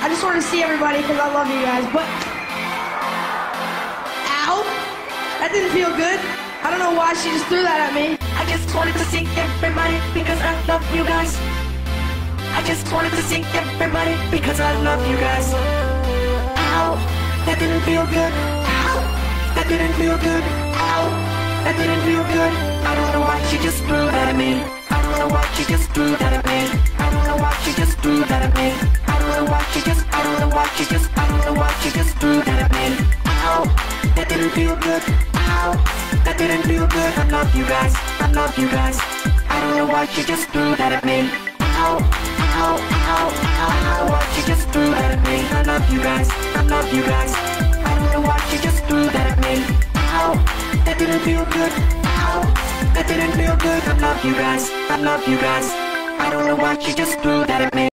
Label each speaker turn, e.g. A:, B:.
A: I just wanted to see everybody because I love you guys, but... Ow! That didn't feel good. I don't know why she just threw that at me.
B: I just wanted to see everybody because I love you guys. I just wanted to see everybody because I love you guys. Ow! That didn't feel good. Ow! That didn't feel good. Ow! That didn't feel good. I don't know why she just threw that at me. I don't know why she just threw that at me. I don't know why she just threw that at me. I don't know why she just threw that at me. Ow! That didn't feel good. Ow! That didn't feel good. I love you guys. I love you guys. I don't know why she just threw that at me. Ow! Ow! Ow! Ow! Why she just threw that at me. I love you guys. I love you guys. I don't know why she just threw that at me. Ow! That didn't feel good. Ow! That didn't feel good. I love you guys. I love you guys. I don't know why she just threw that at me.